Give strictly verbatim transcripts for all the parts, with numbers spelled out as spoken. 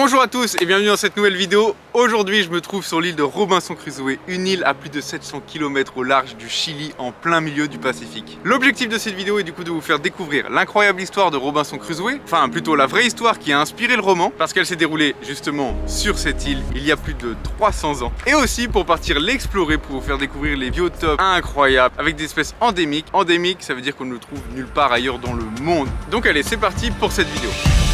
Bonjour à tous et bienvenue dans cette nouvelle vidéo. Aujourd'hui je me trouve sur l'île de Robinson Crusoe, une île à plus de sept cents kilomètres au large du Chili en plein milieu du Pacifique. L'objectif de cette vidéo est du coup de vous faire découvrir l'incroyable histoire de Robinson Crusoe, enfin plutôt la vraie histoire qui a inspiré le roman, parce qu'elle s'est déroulée justement sur cette île il y a plus de trois cents ans. Et aussi pour partir l'explorer, pour vous faire découvrir les biotopes incroyables avec des espèces endémiques. Endémiques, ça veut dire qu'on ne le trouve nulle part ailleurs dans le monde. Donc allez, c'est parti pour cette vidéo.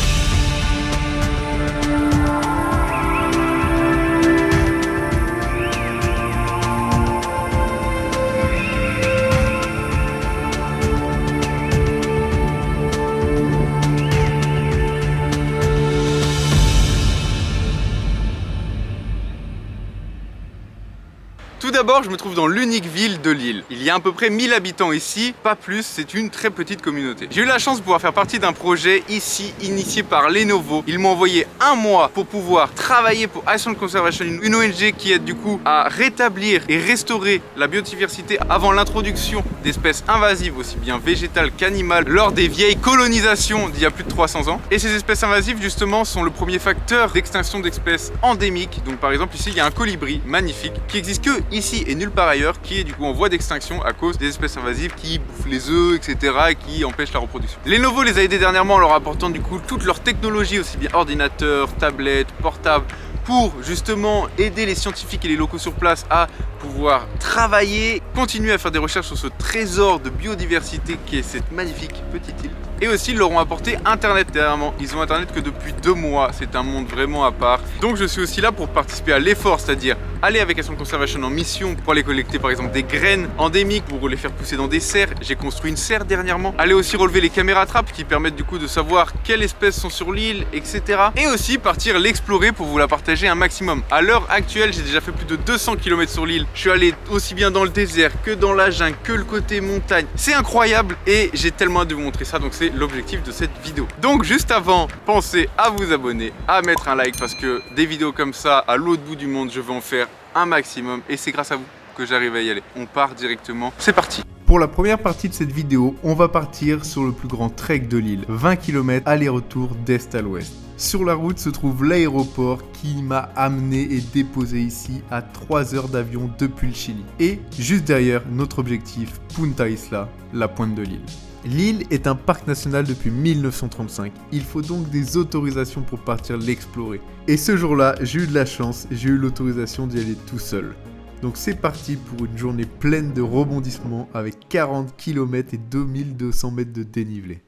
Tout d'abord, je me trouve dans l'unique ville de l'île. Il y a à peu près mille habitants ici, pas plus, c'est une très petite communauté. J'ai eu la chance de pouvoir faire partie d'un projet ici, initié par Lenovo. Ils m'ont envoyé un mois pour pouvoir travailler pour Iceland Conservation, une O N G qui aide du coup à rétablir et restaurer la biodiversité avant l'introduction d'espèces invasives, aussi bien végétales qu'animales, lors des vieilles colonisations d'il y a plus de trois cents ans. Et ces espèces invasives, justement, sont le premier facteur d'extinction d'espèces endémiques. Donc par exemple, ici, il y a un colibri magnifique qui existe que ici et nulle part ailleurs, qui est du coup en voie d'extinction à cause des espèces invasives qui bouffent les œufs, et cetera et qui empêchent la reproduction. Lenovo les a aidés dernièrement en leur apportant du coup toute leur technologie, aussi bien ordinateurs, tablettes, portables, pour justement aider les scientifiques et les locaux sur place à pouvoir travailler, continuer à faire des recherches sur ce trésor de biodiversité qui est cette magnifique petite île. Et aussi ils leur ont apporté internet dernièrement. Ils ont internet que depuis deux mois, c'est un monde vraiment à part. Donc je suis aussi là pour participer à l'effort, c'est-à-dire aller avec Iceland Conservation en mission pour aller collecter par exemple des graines endémiques pour les faire pousser dans des serres. J'ai construit une serre dernièrement. Aller aussi relever les caméras trappes qui permettent du coup de savoir quelles espèces sont sur l'île, et cetera. Et aussi partir l'explorer pour vous la partager un maximum. À l'heure actuelle, j'ai déjà fait plus de deux cents kilomètres sur l'île. Je suis allé aussi bien dans le désert que dans la jungle, que le côté montagne. C'est incroyable et j'ai tellement hâte de vous montrer ça, donc c'est l'objectif de cette vidéo. Donc juste avant, pensez à vous abonner, à mettre un like, parce que des vidéos comme ça à l'autre bout du monde, je vais en faire un maximum et c'est grâce à vous que j'arrive à y aller. On part directement, c'est parti. Pour la première partie de cette vidéo, on va partir sur le plus grand trek de l'île, vingt kilomètres aller-retour d'est à l'ouest. Sur la route se trouve l'aéroport qui m'a amené et déposé ici à trois heures d'avion depuis le Chili. Et juste derrière, notre objectif, Punta Isla, la pointe de l'île. L'île est un parc national depuis mille neuf cent trente-cinq, il faut donc des autorisations pour partir l'explorer. Et ce jour-là, j'ai eu de la chance, j'ai eu l'autorisation d'y aller tout seul. Donc c'est parti pour une journée pleine de rebondissements avec quarante kilomètres et deux mille deux cents mètres de dénivelé.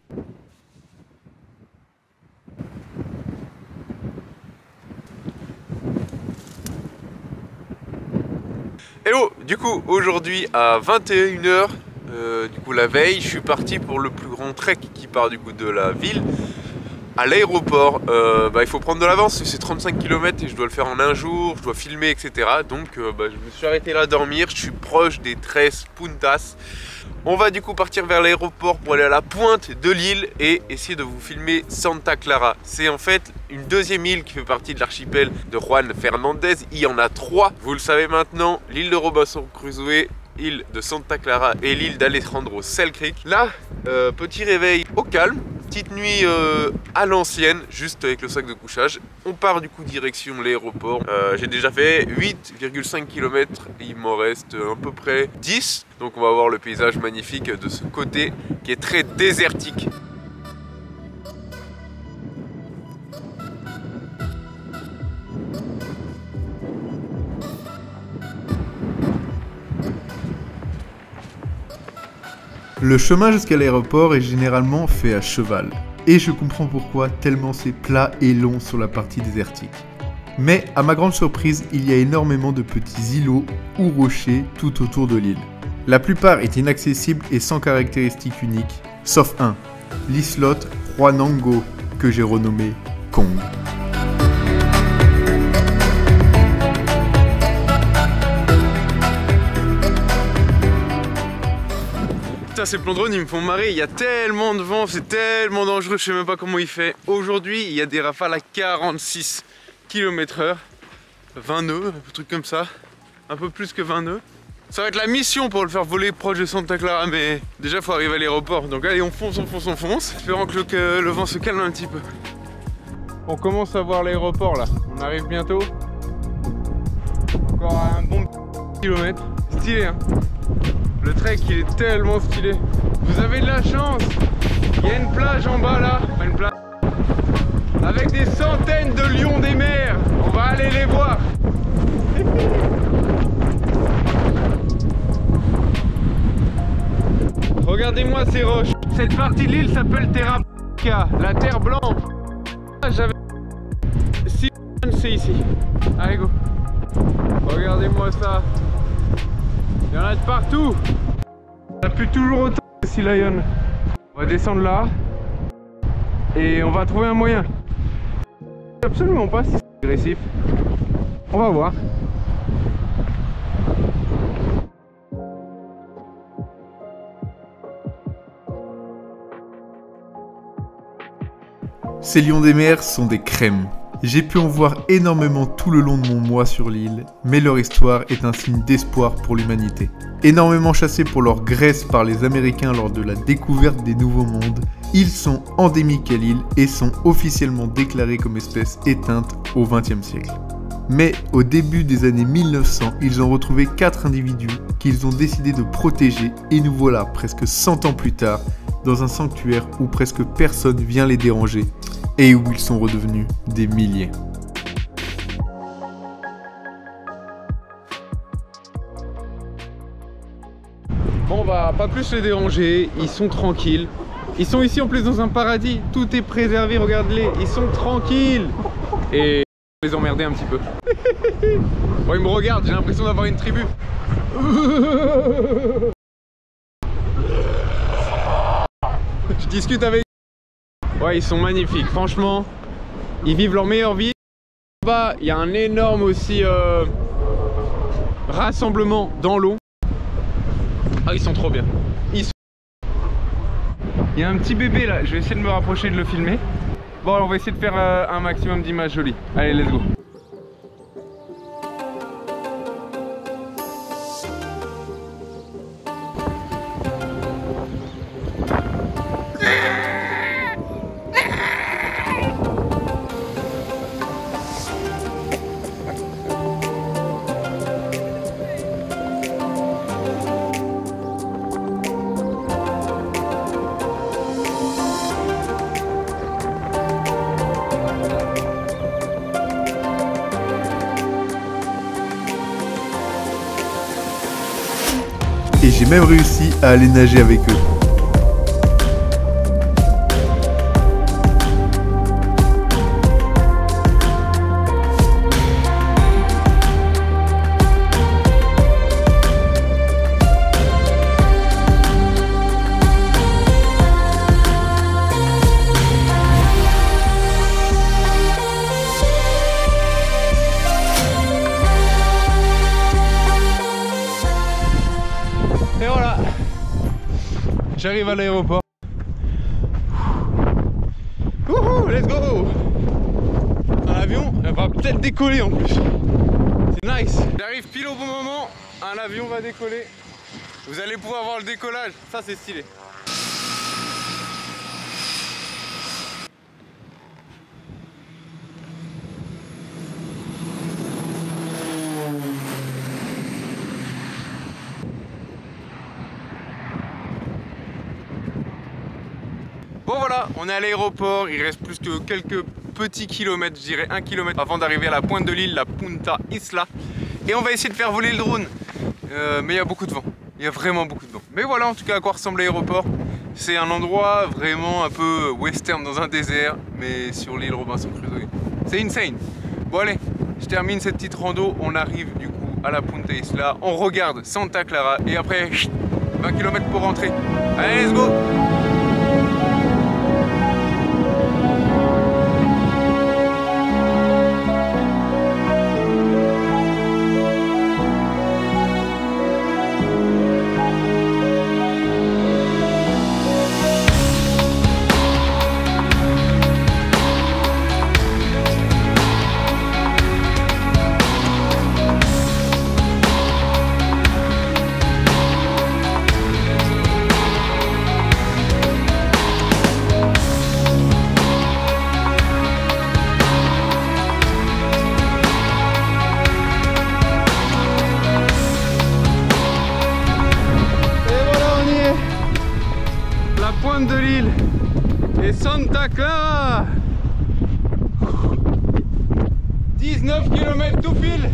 Hello, du coup aujourd'hui à vingt et une heures, euh, du coup la veille, je suis parti pour le plus grand trek qui part du coup de la ville à l'aéroport. Euh, bah, il faut prendre de l'avance, c'est trente-cinq kilomètres et je dois le faire en un jour, je dois filmer, et cetera. Donc euh, bah, je me suis arrêté là à dormir, je suis proche des treize puntas. On va du coup partir vers l'aéroport pour aller à la pointe de l'île et essayer de vous filmer Santa Clara. C'est en fait une deuxième île qui fait partie de l'archipel de Juan Fernandez. Il y en a trois, vous le savez maintenant, l'île de Robinson Crusoe, île de Santa Clara et l'île d'Alejandro Selkirk. Là, euh, petit réveil au calme. Petite nuit euh, à l'ancienne, juste avec le sac de couchage. On part du coup direction l'aéroport. Euh, J'ai déjà fait huit virgule cinq kilomètres, il m'en reste à peu près dix. Donc on va voir le paysage magnifique de ce côté qui est très désertique. Le chemin jusqu'à l'aéroport est généralement fait à cheval. Et je comprends pourquoi, tellement c'est plat et long sur la partie désertique. Mais à ma grande surprise, il y a énormément de petits îlots ou rochers tout autour de l'île. La plupart est inaccessible et sans caractéristiques uniques, sauf un, l'islote Juanango, que j'ai renommé Kong. Ces plans drone ils me font marrer, il y a tellement de vent, c'est tellement dangereux, je sais même pas comment il fait. Aujourd'hui il y a des rafales à quarante-six kilomètres heure, vingt nœuds, un truc comme ça, un peu plus que vingt nœuds. Ça va être la mission pour le faire voler proche de Santa Clara, mais déjà il faut arriver à l'aéroport. Donc allez, on fonce, on fonce, on fonce, espérant que le, que le vent se calme un petit peu. On commence à voir l'aéroport là, on arrive bientôt. Encore un bon kilomètre. Stylé hein. Le trek il est tellement stylé. Vous avez de la chance. Il y a une plage en bas là. Une plage avec des centaines de lions des mers. On va aller les voir. Regardez-moi ces roches. Cette partie de l'île s'appelle Terra Blanca, la terre blanche. J'avais six c'est ici. Allez go. Regardez-moi ça. Il y en a de partout. Ça pue toujours autant ici Lion. On va descendre là. Et on va trouver un moyen. Absolument pas si c'est agressif. On va voir. Ces lions des mers sont des crèmes. J'ai pu en voir énormément tout le long de mon mois sur l'île, mais leur histoire est un signe d'espoir pour l'humanité. Énormément chassés pour leur graisse par les Américains lors de la découverte des Nouveaux Mondes, ils sont endémiques à l'île et sont officiellement déclarés comme espèce éteinte au vingtième siècle. Mais au début des années mille neuf cents, ils ont retrouvé quatre individus qu'ils ont décidé de protéger et nous voilà presque cent ans plus tard dans un sanctuaire où presque personne vient les déranger et où ils sont redevenus des milliers. Bon, on va pas plus les déranger, ils sont tranquilles. Ils sont ici en plus dans un paradis, tout est préservé, regarde-les, ils sont tranquilles. Et on va les emmerder un petit peu. Bon, ils me regardent, j'ai l'impression d'avoir une tribu. Je discute avec... Ouais, ils sont magnifiques, franchement. Ils vivent leur meilleure vie. Là-bas, il y a un énorme aussi euh, rassemblement dans l'eau. Ah, ils sont trop bien. Ils sont... Il y a un petit bébé là, je vais essayer de me rapprocher de le filmer. Bon, on va essayer de faire euh, un maximum d'images jolies. Allez, let's go. Et j'ai même réussi à aller nager avec eux. Et voilà, j'arrive à l'aéroport. Wouhou, let's go. Un avion, elle va peut-être décoller en plus. C'est nice. J'arrive pile au bon moment, un avion va décoller. Vous allez pouvoir voir le décollage, ça c'est stylé. Bon voilà, on est à l'aéroport, il reste plus que quelques petits kilomètres, je dirais un kilomètre avant d'arriver à la pointe de l'île, la Punta Isla. Et on va essayer de faire voler le drone. Euh, mais il y a beaucoup de vent, il y a vraiment beaucoup de vent. Mais voilà en tout cas à quoi ressemble l'aéroport. C'est un endroit vraiment un peu western dans un désert, mais sur l'île Robinson Crusoe. C'est insane. Bon allez, je termine cette petite rando, on arrive du coup à la Punta Isla, on regarde Santa Clara et après vingt kilomètres pour rentrer. Allez, let's go! pointe de l'île et Santa Clara. dix-neuf kilomètres tout pile.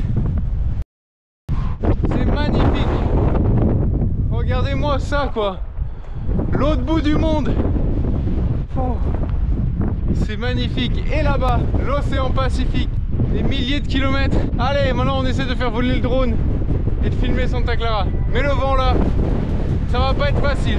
C'est magnifique. Regardez-moi ça quoi. L'autre bout du monde. Oh. C'est magnifique. Et là-bas, l'océan Pacifique. Des milliers de kilomètres. Allez, maintenant on essaie de faire voler le drone et de filmer Santa Clara. Mais le vent là, ça va pas être facile.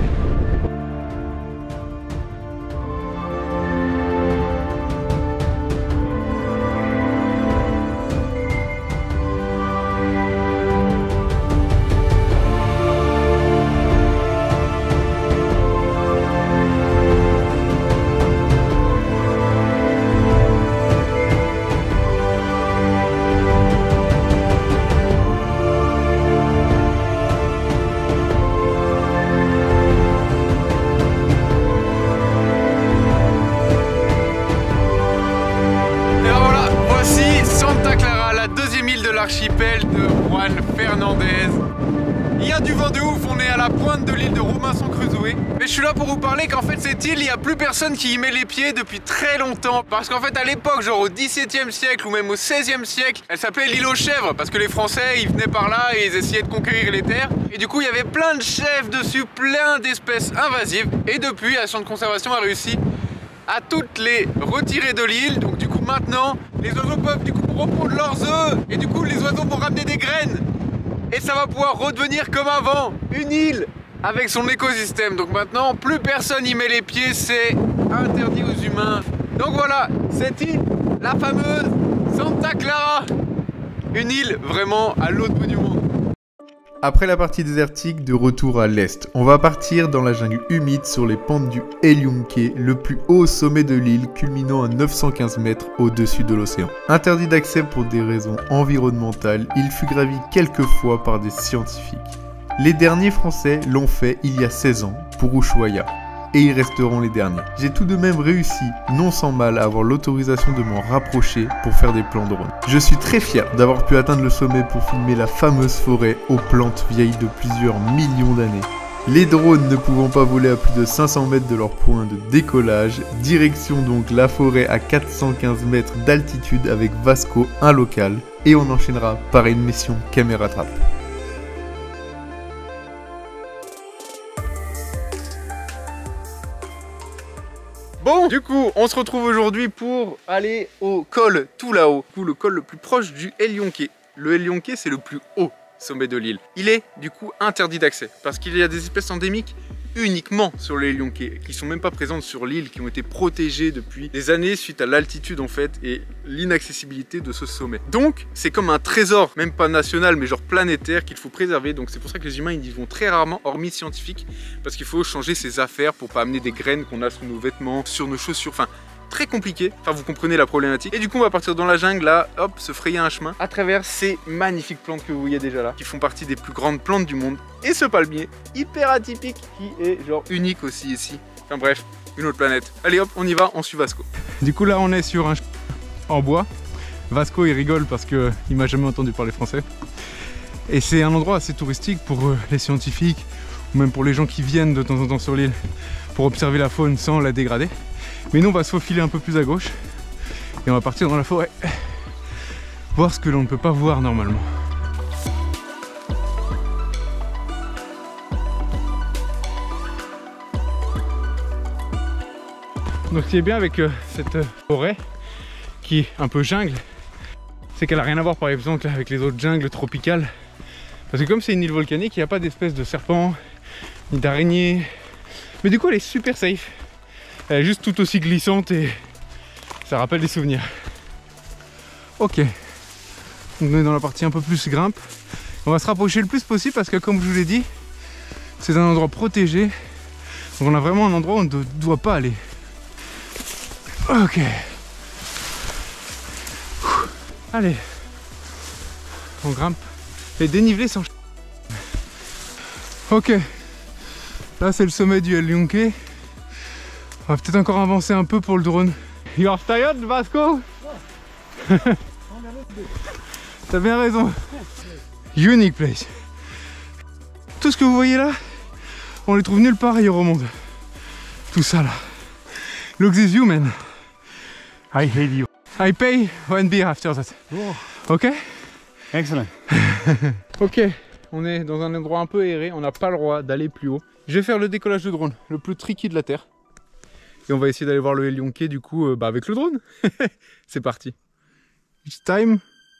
L'archipel de Juan Fernandez. Il y a du vent de ouf, on est à la pointe de l'île de Robinson Crusoe. Mais je suis là pour vous parler qu'en fait cette île, il n'y a plus personne qui y met les pieds depuis très longtemps. Parce qu'en fait à l'époque, genre au dix-septième siècle ou même au seizième siècle, elle s'appelait l'île aux chèvres. Parce que les Français, ils venaient par là et ils essayaient de conquérir les terres. Et du coup, il y avait plein de chèvres dessus, plein d'espèces invasives. Et depuis, la Centre de conservation a réussi à toutes les retirer de l'île. Donc du coup maintenant les oiseaux peuvent du coup reprendre leurs œufs et du coup les oiseaux vont ramener des graines et ça va pouvoir redevenir comme avant une île avec son écosystème. Donc maintenant plus personne y met les pieds, c'est interdit aux humains. Donc voilà, cette île, la fameuse Santa Clara, une île vraiment à l'autre bout du monde. Après la partie désertique, de retour à l'est, on va partir dans la jungle humide sur les pentes du El Yunque, le plus haut sommet de l'île culminant à neuf cent quinze mètres au-dessus de l'océan. Interdit d'accès pour des raisons environnementales, il fut gravi quelques fois par des scientifiques. Les derniers Français l'ont fait il y a seize ans pour Ushuaia. Et ils resteront les derniers. J'ai tout de même réussi, non sans mal, à avoir l'autorisation de m'en rapprocher pour faire des plans drone. Je suis très fier d'avoir pu atteindre le sommet pour filmer la fameuse forêt aux plantes vieilles de plusieurs millions d'années. Les drones ne pouvant pas voler à plus de cinq cents mètres de leur point de décollage, direction donc la forêt à quatre cent quinze mètres d'altitude avec Vasco, un local, et on enchaînera par une mission caméra trap. Bon, du coup, on se retrouve aujourd'hui pour aller au col tout là-haut. Du coup, le col le plus proche du El Yunque. Le El Yunque, c'est le plus haut sommet de l'île. Il est du coup interdit d'accès parce qu'il y a des espèces endémiques uniquement sur les El Yunque, qui sont même pas présentes sur l'île, qui ont été protégées depuis des années suite à l'altitude en fait et l'inaccessibilité de ce sommet. Donc c'est comme un trésor, même pas national mais genre planétaire, qu'il faut préserver. Donc c'est pour ça que les humains ils y vont très rarement, hormis scientifiques, parce qu'il faut changer ses affaires pour pas amener des graines qu'on a sous nos vêtements, sur nos chaussures, enfin très compliqué, enfin vous comprenez la problématique. Et du coup on va partir dans la jungle là, hop, se frayer un chemin à travers ces magnifiques plantes que vous voyez déjà là, qui font partie des plus grandes plantes du monde. Et ce palmier, hyper atypique, qui est genre unique aussi ici. Enfin bref, une autre planète. Allez hop, on y va, on suit Vasco. Du coup là on est sur un chemin en bois. Vasco il rigole parce qu'il m'a jamais entendu parler français. Et c'est un endroit assez touristique pour les scientifiques, ou même pour les gens qui viennent de temps en temps sur l'île pour observer la faune sans la dégrader. Mais nous on va se faufiler un peu plus à gauche et on va partir dans la forêt voir ce que l'on ne peut pas voir normalement. Donc ce qui est bien avec euh, cette forêt qui est un peu jungle, c'est qu'elle n'a rien à voir par exemple avec les autres jungles tropicales, parce que comme c'est une île volcanique, il n'y a pas d'espèce de serpent ni d'araignée, mais du coup elle est super safe. Elle est juste tout aussi glissante et ça rappelle des souvenirs. Ok, donc on est dans la partie un peu plus grimpe. On va se rapprocher le plus possible parce que comme je vous l'ai dit, c'est un endroit protégé. Donc on a vraiment un endroit où on ne doit pas aller. Ok. Allez. On grimpe. Les dénivelés sont... Ok. Là c'est le sommet du El Yunque. On va peut-être encore avancer un peu pour le drone. You're tired, Vasco? T'as bien raison. Unique place. Tout ce que vous voyez là, on les trouve nulle part ailleurs au monde. tout ça là. Look this you, man. I hate you. I pay one beer after that. Oh. Ok? Excellent. Ok, on est dans un endroit un peu aéré, on n'a pas le droit d'aller plus haut. Je vais faire le décollage de drone, le plus tricky de la Terre. Et on va essayer d'aller voir le Helionquai du coup euh, bah, avec le drone. C'est parti. It's time.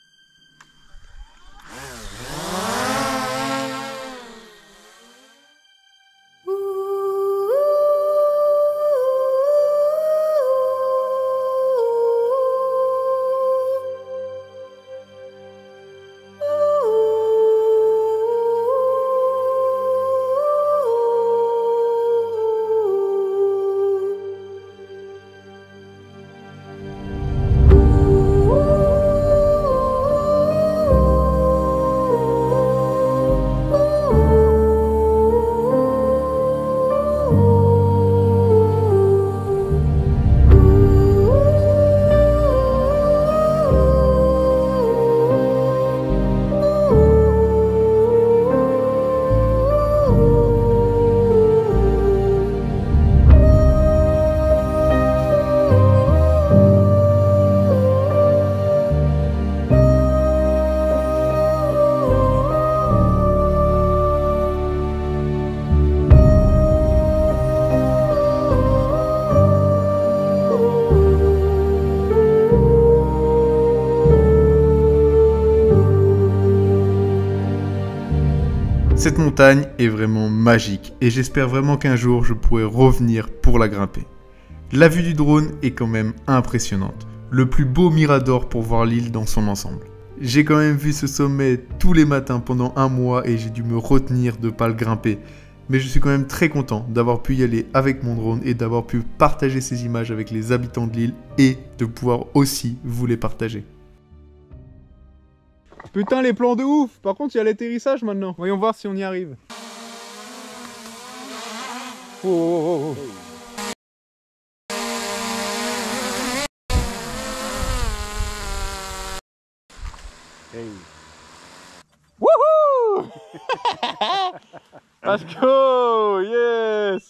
Cette montagne est vraiment magique et j'espère vraiment qu'un jour je pourrai revenir pour la grimper. La vue du drone est quand même impressionnante. Le plus beau mirador pour voir l'île dans son ensemble. J'ai quand même vu ce sommet tous les matins pendant un mois et j'ai dû me retenir de ne pas le grimper. Mais je suis quand même très content d'avoir pu y aller avec mon drone et d'avoir pu partager ces images avec les habitants de l'île et de pouvoir aussi vous les partager. Putain les plans de ouf. Par contre il y a l'atterrissage maintenant. Voyons voir si on y arrive. Oh, oh, oh, oh. Hey. Wouhou. Let's go. Yes.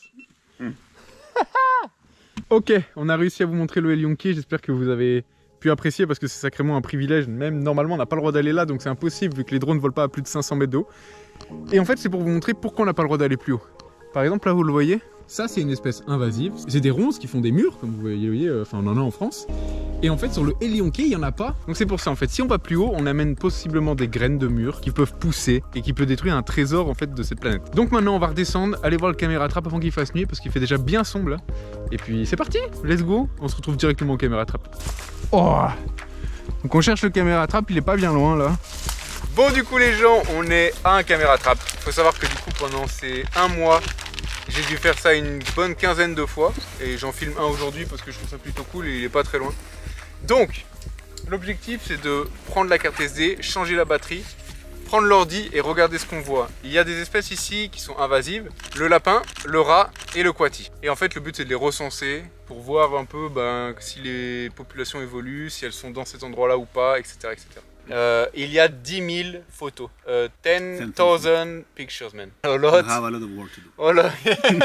Ok, on a réussi à vous montrer le Helionquai. J'espère que vous avez pu apprécier parce que c'est sacrément un privilège. Même normalement on n'a pas le droit d'aller là, donc c'est impossible vu que les drones ne volent pas à plus de cinq cents mètres d'eau. Et en fait c'est pour vous montrer pourquoi on n'a pas le droit d'aller plus haut. Par exemple là vous le voyez, ça c'est une espèce invasive. C'est des ronces qui font des murs comme vous voyez, enfin on en a en France. Et en fait sur le Helionquai il n'y en a pas. Donc c'est pour ça en fait, si on va plus haut on amène possiblement des graines de murs qui peuvent pousser et qui peut détruire un trésor en fait de cette planète. Donc maintenant on va redescendre, aller voir le caméra trap avant qu'il fasse nuit parce qu'il fait déjà bien sombre là. Et puis c'est parti, let's go. On se retrouve directement au caméra trap. Oh. Donc on cherche le caméra trap, il est pas bien loin là. Bon du coup les gens, on est à un caméra trap. Faut savoir que du coup pendant ces un mois, j'ai dû faire ça une bonne quinzaine de fois. Et j'en filme un aujourd'hui parce que je trouve ça plutôt cool et il est pas très loin. Donc l'objectif c'est de prendre la carte S D, changer la batterie, prendre l'ordi et regarder ce qu'on voit. Il y a des espèces ici qui sont invasives, le lapin, le rat et le coati. Et en fait le but c'est de les recenser pour voir un peu ben, si les populations évoluent, si elles sont dans cet endroit là ou pas, et cetera et cetera. Euh, il y a dix mille photos, euh, ten thousand pictures man. A lot. You have a lot of work to do. Oh là.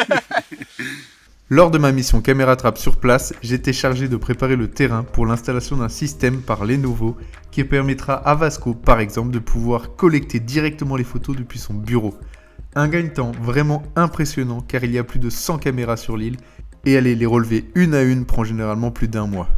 Lors de ma mission caméra trap sur place, j'étais chargé de préparer le terrain pour l'installation d'un système par Lenovo qui permettra à Vasco par exemple de pouvoir collecter directement les photos depuis son bureau. Un gagne-temps vraiment impressionnant car il y a plus de cent caméras sur l'île et aller les relever une à une prend généralement plus d'un mois.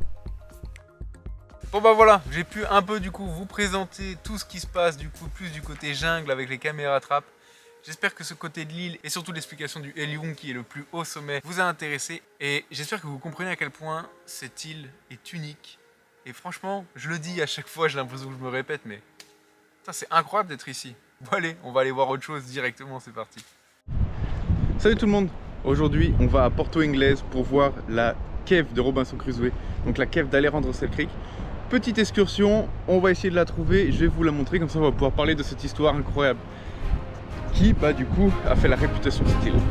Bon bah voilà, j'ai pu un peu du coup vous présenter tout ce qui se passe du coup plus du côté jungle avec les caméras trap. J'espère que ce côté de l'île et surtout l'explication du Helionquai qui est le plus haut sommet vous a intéressé et j'espère que vous comprenez à quel point cette île est unique. Et franchement, je le dis à chaque fois, j'ai l'impression que je me répète, mais c'est incroyable d'être ici. Bon allez, on va aller voir autre chose directement, c'est parti. Salut tout le monde. Aujourd'hui, on va à Porto Inglés pour voir la cave de Robinson Crusoe, donc la cave d'Alejandro Russell Creek. Petite excursion, on va essayer de la trouver, je vais vous la montrer, comme ça on va pouvoir parler de cette histoire incroyable qui, bah, du coup, a fait la réputation de cette île.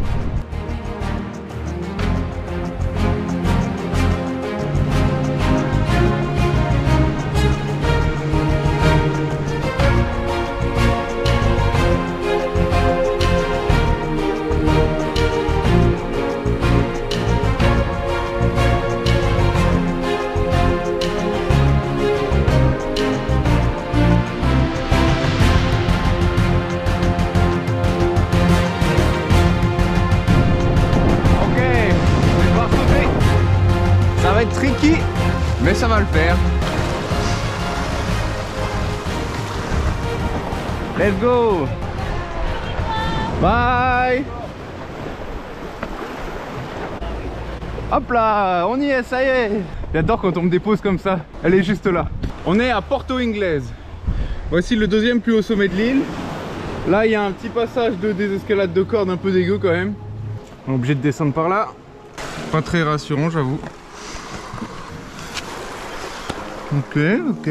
Mais ça va le faire. Let's go. Bye. Hop là, on y est, ça y est. J'adore quand on me dépose comme ça. Elle est juste là. On est à Porto Inglés. Voici le deuxième plus haut sommet de l'île. Là, il y a un petit passage de désescalade de cordes un peu dégueu quand même. On est obligé de descendre par là. Pas très rassurant, j'avoue. Ok, ok.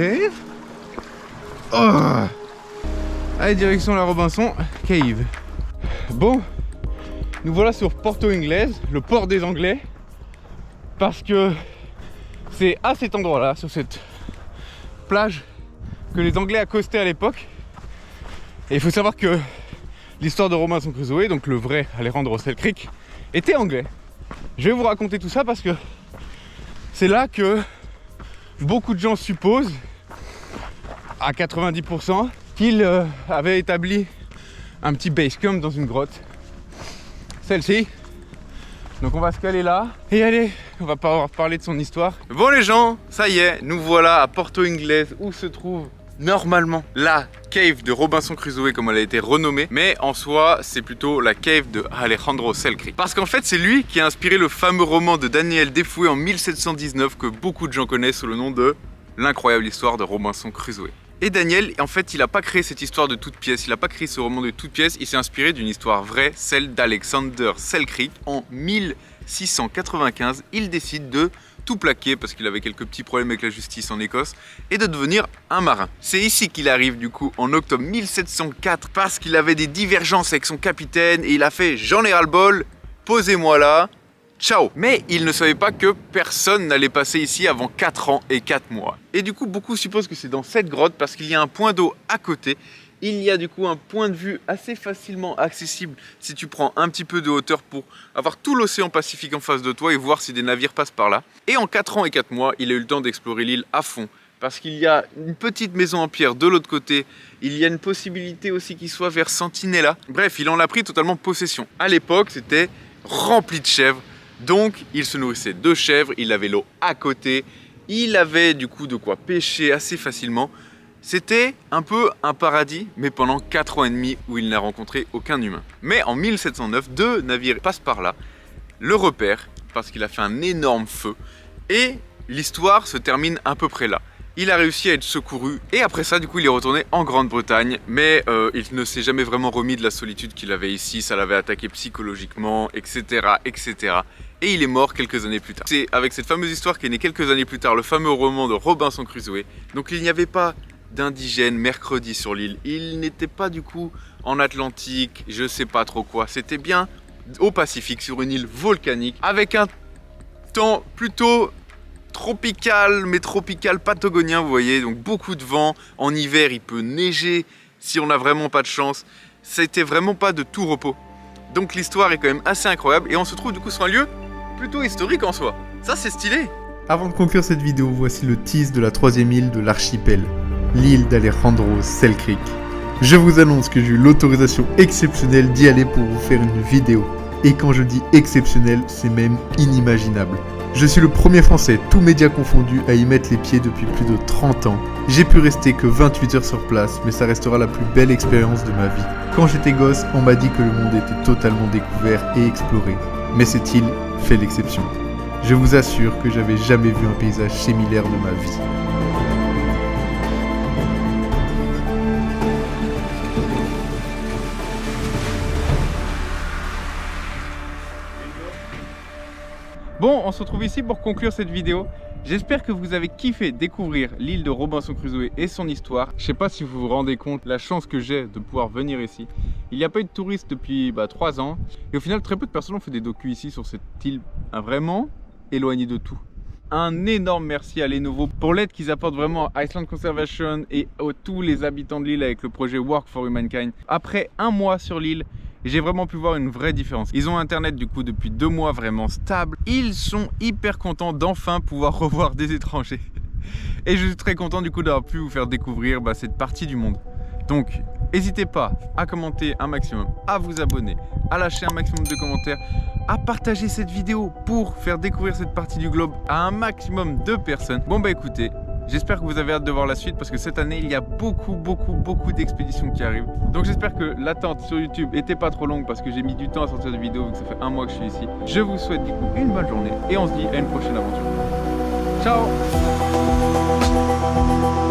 Oh. Allez, direction la Robinson Cave. Bon, nous voilà sur Porto Inglés, le port des Anglais. Parce que c'est à cet endroit-là, sur cette plage, que les Anglais accostaient à l'époque. Et il faut savoir que l'histoire de Robinson Crusoe, donc le vrai Alejandro Selkirk, était anglais. Je vais vous raconter tout ça parce que c'est là que beaucoup de gens supposent, à quatre-vingt-dix pour cent, qu'il euh, avait établi un petit base camp dans une grotte. Celle-ci. Donc on va se caler là et allez, on va pouvoir parler de son histoire. Bon les gens, ça y est, nous voilà à Porto Inglés où se trouve normalement la cave de Robinson Crusoe comme elle a été renommée. Mais en soi, c'est plutôt la cave de Alejandro Selkirk. Parce qu'en fait, c'est lui qui a inspiré le fameux roman de Daniel Defoe en mille sept cent dix-neuf que beaucoup de gens connaissent sous le nom de L'incroyable histoire de Robinson Crusoe. Et Daniel, en fait, il n'a pas créé cette histoire de toute pièce, il n'a pas créé ce roman de toute pièce, il s'est inspiré d'une histoire vraie, celle d'Alexander Selkirk. En mille six cent quatre-vingt-quinze, il décide de tout plaquer parce qu'il avait quelques petits problèmes avec la justice en Écosse et de devenir un marin. C'est ici qu'il arrive du coup en octobre mille sept cent quatre parce qu'il avait des divergences avec son capitaine et il a fait « j'en ai ras-le-bol, posez-moi là ». Ciao. Mais il ne savait pas que personne n'allait passer ici avant quatre ans et quatre mois. Et du coup, beaucoup supposent que c'est dans cette grotte parce qu'il y a un point d'eau à côté. Il y a du coup un point de vue assez facilement accessible si tu prends un petit peu de hauteur pour avoir tout l'océan Pacifique en face de toi et voir si des navires passent par là. Et en quatre ans et quatre mois, il a eu le temps d'explorer l'île à fond. Parce qu'il y a une petite maison en pierre de l'autre côté. Il y a une possibilité aussi qu'il soit vers Sentinella. Bref, il en a pris totalement possession. À l'époque, c'était rempli de chèvres. Donc, il se nourrissait de chèvres, il avait l'eau à côté, il avait du coup de quoi pêcher assez facilement. C'était un peu un paradis, mais pendant quatre ans et demi où il n'a rencontré aucun humain. Mais en mille sept cent neuf, deux navires passent par là, le repèrent parce qu'il a fait un énorme feu, et l'histoire se termine à peu près là. Il a réussi à être secouru et après ça du coup il est retourné en Grande-Bretagne mais euh, il ne s'est jamais vraiment remis de la solitude qu'il avait ici, ça l'avait attaqué psychologiquement, etc, etc. Et il est mort quelques années plus tard. C'est avec cette fameuse histoire qu'est né quelques années plus tard le fameux roman de Robinson Crusoe. Donc il n'y avait pas d'indigènes mercredi sur l'île, il n'était pas du coup en Atlantique, je sais pas trop quoi, c'était bien au Pacifique sur une île volcanique avec un temps plutôt tropical, mais tropical patagonien, vous voyez, donc beaucoup de vent. En hiver, il peut neiger si on n'a vraiment pas de chance. C'était vraiment pas de tout repos. Donc l'histoire est quand même assez incroyable et on se trouve du coup sur un lieu plutôt historique en soi. Ça, c'est stylé. Avant de conclure cette vidéo, voici le tease de la troisième île de l'archipel, l'île d'Alejandro Selkirk. Je vous annonce que j'ai eu l'autorisation exceptionnelle d'y aller pour vous faire une vidéo. Et quand je dis exceptionnel, c'est même inimaginable. Je suis le premier français, tous médias confondus, à y mettre les pieds depuis plus de trente ans. J'ai pu rester que vingt-huit heures sur place, mais ça restera la plus belle expérience de ma vie. Quand j'étais gosse, on m'a dit que le monde était totalement découvert et exploré. Mais cette île fait l'exception. Je vous assure que j'avais jamais vu un paysage similaire de ma vie. Bon, on se retrouve ici pour conclure cette vidéo. J'espère que vous avez kiffé découvrir l'île de Robinson Crusoe et son histoire. Je sais pas si vous vous rendez compte la chance que j'ai de pouvoir venir ici. Il n'y a pas eu de touristes depuis bah, trois ans. Et au final, très peu de personnes ont fait des docus ici sur cette île hein, vraiment éloignée de tout. Un énorme merci à Lenovo pour l'aide qu'ils apportent vraiment à Iceland Conservation et à tous les habitants de l'île avec le projet Work for Humankind. Après un mois sur l'île, j'ai vraiment pu voir une vraie différence. Ils ont internet du coup depuis deux mois vraiment stable. Ils sont hyper contents d'enfin pouvoir revoir des étrangers. Et je suis très content du coup d'avoir pu vous faire découvrir bah, cette partie du monde. Donc, n'hésitez pas à commenter un maximum, à vous abonner, à lâcher un maximum de commentaires, à partager cette vidéo pour faire découvrir cette partie du globe à un maximum de personnes. Bon bah écoutez, j'espère que vous avez hâte de voir la suite parce que cette année, il y a beaucoup, beaucoup, beaucoup d'expéditions qui arrivent. Donc j'espère que l'attente sur YouTube était pas trop longue parce que j'ai mis du temps à sortir de vidéos vu que ça fait un mois que je suis ici. Je vous souhaite du coup une bonne journée et on se dit à une prochaine aventure. Ciao!